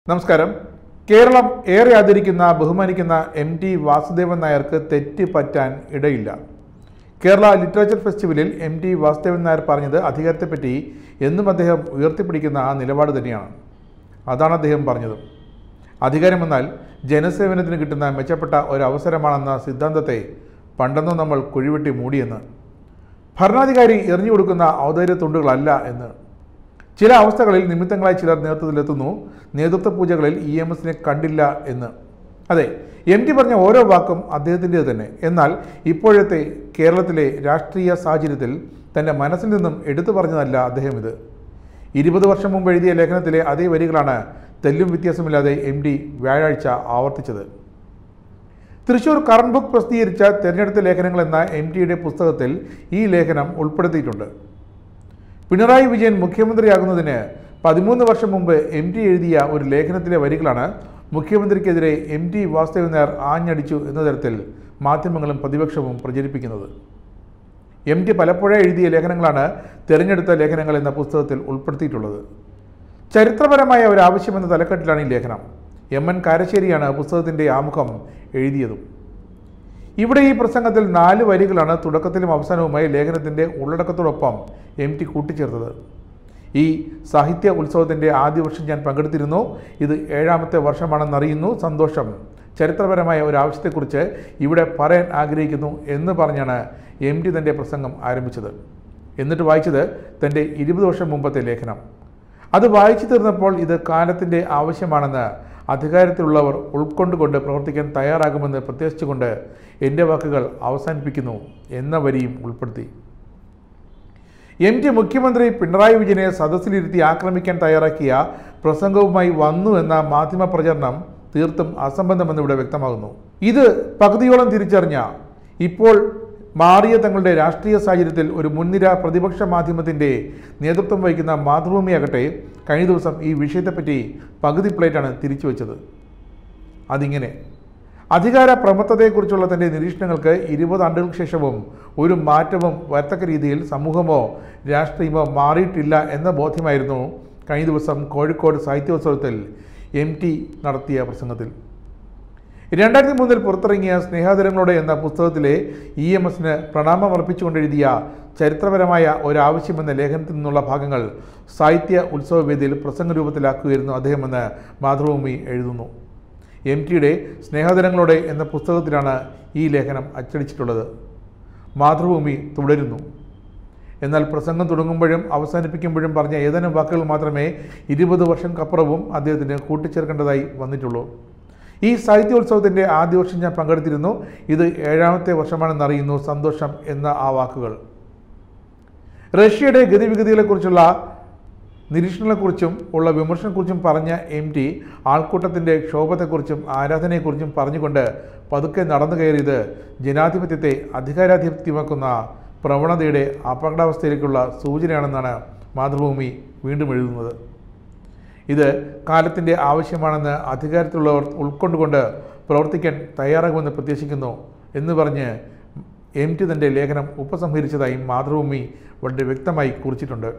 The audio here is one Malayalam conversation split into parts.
നമസ്കാരം. കേരളം ഏറെ ആദരിക്കുന്ന ബഹുമാനിക്കുന്ന MT വാസുദേവൻ നായർക്ക് തെറ്റ് പറ്റാൻ ഇടയില്ല. കേരള ലിറ്ററേച്ചർ ഫെസ്റ്റിവലിൽ MT വാസുദേവൻ നായർ പറഞ്ഞത് അധികാരത്തെപ്പറ്റി എന്നും അദ്ദേഹം ഉയർത്തിപ്പിടിക്കുന്ന ആ നിലപാട് തന്നെയാണ്. അതാണ് അദ്ദേഹം പറഞ്ഞത്. അധികാരമെന്നാൽ ജനസേവനത്തിന് കിട്ടുന്ന മെച്ചപ്പെട്ട ഒരവസരമാണെന്ന സിദ്ധാന്തത്തെ പണ്ടെന്നും നമ്മൾ കുഴിവെട്ടി മൂടിയെന്ന്, ഭരണാധികാരി എറിഞ്ഞു കൊടുക്കുന്ന ഔദാര്യ തുണ്ടുകളല്ല എന്ന്, ചില അവസ്ഥകളിൽ നിമിത്തങ്ങളായി ചിലർ നേതൃത്വത്തിലെത്തുന്നു, നേതൃത്വ പൂജകളിൽ EMSനെ കണ്ടില്ല എന്ന്. അതെ, MT പറഞ്ഞ ഓരോ വാക്കും അദ്ദേഹത്തിൻ്റേത് തന്നെ. എന്നാൽ ഇപ്പോഴത്തെ കേരളത്തിലെ രാഷ്ട്രീയ സാഹചര്യത്തിൽ തൻ്റെ മനസ്സിൽ നിന്നും എടുത്തു പറഞ്ഞതല്ല അദ്ദേഹം ഇത്. 20 വർഷം മുമ്പ് എഴുതിയ ലേഖനത്തിലെ അതേ വരികളാണ് തെല്ലും വ്യത്യാസമില്ലാതെ MT വ്യാഴാഴ്ച ആവർത്തിച്ചത്. തൃശൂർ കറണ്ട് ബുക്ക് പ്രസിദ്ധീകരിച്ച തിരഞ്ഞെടുത്ത ലേഖനങ്ങൾ എന്ന MTയുടെ പുസ്തകത്തിൽ ഈ ലേഖനം ഉൾപ്പെടുത്തിയിട്ടുണ്ട്. പിണറായി വിജയൻ മുഖ്യമന്ത്രിയാകുന്നതിന് 13 വർഷം മുമ്പ് MT എഴുതിയ ഒരു ലേഖനത്തിലെ വരികളാണ് മുഖ്യമന്ത്രിക്കെതിരെ MT വാസുദേവൻ നായർ ആഞ്ഞടിച്ചു എന്ന തരത്തിൽ മാധ്യമങ്ങളും പ്രതിപക്ഷവും പ്രചരിപ്പിക്കുന്നത്. MT പലപ്പോഴും എഴുതിയ ലേഖനങ്ങളാണ് തിരഞ്ഞെടുത്ത ലേഖനങ്ങൾ എന്ന പുസ്തകത്തിൽ ഉൾപ്പെടുത്തിയിട്ടുള്ളത്. ചരിത്രപരമായ ഒരാവശ്യമെന്ന തലക്കെട്ടിലാണ് ഈ ലേഖനം. MN കാരശ്ശേരിയാണ് പുസ്തകത്തിൻ്റെ ആമുഖം എഴുതിയതും. ഇവിടെ ഈ പ്രസംഗത്തിൽ 4 വരികളാണ് തുടക്കത്തിലും അവസാനവുമായി ലേഖനത്തിൻ്റെ ഉള്ളടക്കത്തോടൊപ്പം MT കൂട്ടിച്ചേർത്തത്. ഈ സാഹിത്യ ഉത്സവത്തിൻ്റെ ആദ്യ വർഷം ഞാൻ പങ്കെടുത്തിരുന്നു. ഇത് 7ാമത്തെ വർഷമാണെന്നറിയുന്നു. സന്തോഷം. ചരിത്രപരമായ ഒരു ആവശ്യത്തെക്കുറിച്ച് ഇവിടെ പറയാൻ ആഗ്രഹിക്കുന്നു എന്ന് പറഞ്ഞാണ് MT തൻ്റെ പ്രസംഗം ആരംഭിച്ചത്. എന്നിട്ട് വായിച്ചത് തൻ്റെ 20 വർഷം മുമ്പത്തെ ലേഖനം. അത് വായിച്ചു തീർന്നപ്പോൾ ഇത് കാലത്തിൻ്റെ ആവശ്യമാണെന്ന് അധികാരത്തിലുള്ളവർ ഉൾക്കൊണ്ടുകൊണ്ട് പ്രവർത്തിക്കാൻ തയ്യാറാകുമെന്ന് പ്രത്യേകിച്ചുകൊണ്ട് എൻ്റെ വാക്കുകൾ അവസാനിപ്പിക്കുന്നു എന്ന വരിയും ഉൾപ്പെടുത്തി. MT മുഖ്യമന്ത്രി പിണറായി വിജയനെ സദസ്സിലിരുത്തി ആക്രമിക്കാൻ തയ്യാറാക്കിയ പ്രസംഗവുമായി വന്നു എന്ന മാധ്യമ പ്രചരണം തീർത്തും അസംബന്ധമെന്ന് ഇവിടെ വ്യക്തമാകുന്നു. ഇത് പകുതിയോളം തിരിച്ചറിഞ്ഞ, ഇപ്പോൾ മാറിയ തങ്ങളുടെ രാഷ്ട്രീയ സാഹചര്യത്തിൽ ഒരു മുൻനിര പ്രതിപക്ഷ മാധ്യമത്തിൻ്റെ നേതൃത്വം വഹിക്കുന്ന മാതൃഭൂമിയാകട്ടെ കഴിഞ്ഞ ദിവസം ഈ വിഷയത്തെപ്പറ്റി പകുതി പ്ലേറ്റാണ് തിരിച്ചു വച്ചത്. അതിങ്ങനെ: അധികാര പ്രമത്തതയെക്കുറിച്ചുള്ള തൻ്റെ നിരീക്ഷണങ്ങൾക്ക് 20 ആണ്ടുകൾക്ക് ശേഷവും ഒരു മാറ്റവും വരത്തക്ക രീതിയിൽ സമൂഹമോ രാഷ്ട്രീയമോ മാറിയിട്ടില്ല എന്ന ബോധ്യമായിരുന്നു കഴിഞ്ഞ ദിവസം കോഴിക്കോട് സാഹിത്യോത്സവത്തിൽ MT നടത്തിയ പ്രസംഗത്തിൽ. 2003 പുറത്തിറങ്ങിയ സ്നേഹാദരങ്ങളോടെ എന്ന പുസ്തകത്തിലെ EMSന് പ്രണാമമർപ്പിച്ചുകൊണ്ടെഴുതിയ ചരിത്രപരമായ ഒരാവശ്യമെന്ന ലേഖനത്തിൽ നിന്നുള്ള ഭാഗങ്ങൾ സാഹിത്യ ഉത്സവ വേദിയിൽ പ്രസംഗ രൂപത്തിലാക്കുകയായിരുന്നു അദ്ദേഹമെന്ന് മാതൃഭൂമി എഴുതുന്നു. MTയുടെ സ്നേഹാദരങ്ങളോടെ എന്ന പുസ്തകത്തിലാണ് ഈ ലേഖനം അച്ചടിച്ചിട്ടുള്ളത്. മാതൃഭൂമി തുടരുന്നു. എന്നാൽ പ്രസംഗം തുടങ്ങുമ്പോഴും അവസാനിപ്പിക്കുമ്പോഴും പറഞ്ഞ ഏതാനും വാക്കുകൾ മാത്രമേ 20 വർഷങ്ങൾക്കപ്പുറവും അദ്ദേഹത്തിന് കൂട്ടിച്ചേർക്കേണ്ടതായി വന്നിട്ടുള്ളൂ. ഈ സാഹിത്യോത്സവത്തിൻ്റെ ആദ്യ വർഷം ഞാൻ പങ്കെടുത്തിരുന്നു. ഇത് 7ാമത്തെ വർഷമാണെന്നറിയുന്നു. സന്തോഷം എന്ന ആ വാക്കുകൾ. റഷ്യയുടെ ഗതിവിഗതികളെക്കുറിച്ചുള്ള നിരീക്ഷണങ്ങളെക്കുറിച്ചും ഉള്ള വിമർശനത്തെക്കുറിച്ചും പറഞ്ഞ MT ആൾക്കൂട്ടത്തിൻ്റെ ക്ഷോഭത്തെക്കുറിച്ചും ആരാധനയെക്കുറിച്ചും പറഞ്ഞുകൊണ്ട് പതുക്കെ നടന്നു കയറിയത് ജനാധിപത്യത്തെ അധികാരാധിപത്യമാക്കുന്ന പ്രവണതയുടെ അപകടാവസ്ഥയിലേക്കുള്ള സൂചനയാണെന്നാണ് മാതൃഭൂമി വീണ്ടും എഴുതുന്നത്. ഇത് കാലത്തിൻ്റെ ആവശ്യമാണെന്ന് അധികാരത്തിലുള്ളവർ ഉൾക്കൊണ്ടുകൊണ്ട് പ്രവർത്തിക്കാൻ തയ്യാറാകുമെന്ന് പ്രത്യാശിക്കുന്നു എന്ന് പറഞ്ഞ് MT തൻ്റെ ലേഖനം ഉപസംഹരിച്ചതായും മാതൃഭൂമി വളരെ വ്യക്തമായി കുറിച്ചിട്ടുണ്ട്.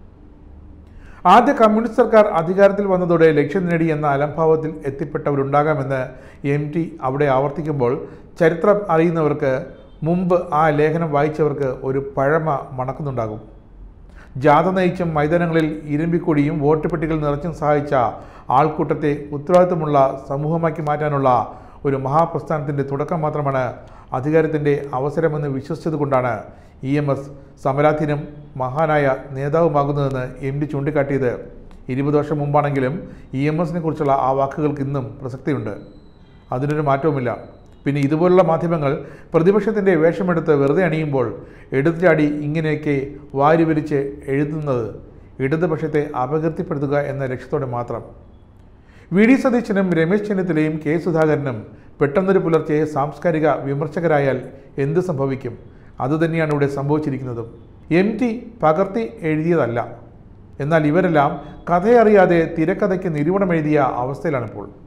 ആദ്യ കമ്മ്യൂണിസ്റ്റ് സർക്കാർ അധികാരത്തിൽ വന്നതോടെ ലക്ഷ്യം നേടി എന്ന അലംഭാവത്തിൽ എത്തിപ്പെട്ടവരുണ്ടാകാമെന്ന് MT അവിടെ ആവർത്തിക്കുമ്പോൾ ചരിത്രം അറിയുന്നവർക്ക് മുമ്പ് ആ ലേഖനം വായിച്ചവർക്ക് ഒരു പഴമ മണക്കുന്നുണ്ടാകും. ജാഥ നയിച്ചും മൈതാനങ്ങളിൽ ഇരുമ്പിക്കൊടിയും വോട്ട് പെട്ടികൾ നിറച്ചും സഹായിച്ച ആൾക്കൂട്ടത്തെ ഉത്തരവാദിത്വമുള്ള സമൂഹമാക്കി മാറ്റാനുള്ള ഒരു മഹാപ്രസ്ഥാനത്തിൻ്റെ തുടക്കം മാത്രമാണ് അധികാരത്തിൻ്റെ അവസരമെന്ന് വിശ്വസിച്ചതുകൊണ്ടാണ് EMS സമരാധീനം മഹാനായ നേതാവുമാകുന്നതെന്ന് MT ചൂണ്ടിക്കാട്ടിയത് 20 വർഷം മുമ്പാണെങ്കിലും EMSനെ കുറിച്ചുള്ള ആ വാക്കുകൾക്ക് ഇന്നും പ്രസക്തിയുണ്ട്. അതിനൊരു മാറ്റവുമില്ല. പിന്നെ ഇതുപോലുള്ള മാധ്യമങ്ങൾ പ്രതിപക്ഷത്തിൻ്റെ വേഷമെടുത്ത് വെറുതെ അണിയുമ്പോൾ എടുത്തുചാടി ഇങ്ങനെയൊക്കെ വാരിവരിച്ച് എഴുതുന്നത് ഇടതുപക്ഷത്തെ അപകീർത്തിപ്പെടുത്തുക എന്ന ലക്ഷ്യത്തോടെ മാത്രം. VD സതീശനും രമേശ് ചെന്നിത്തലയും K സുധാകരനും പെട്ടെന്നൊരു പുലർച്ചെ സാംസ്കാരിക വിമർശകരായാൽ എന്ത് സംഭവിക്കും? അതുതന്നെയാണ് ഇവിടെ സംഭവിച്ചിരിക്കുന്നതും. MT പകർത്തി എഴുതിയതല്ല. എന്നാൽ ഇവരെല്ലാം കഥയറിയാതെ തിരക്കഥയ്ക്ക് നിരൂപണം എഴുതിയ അവസ്ഥയിലാണിപ്പോൾ.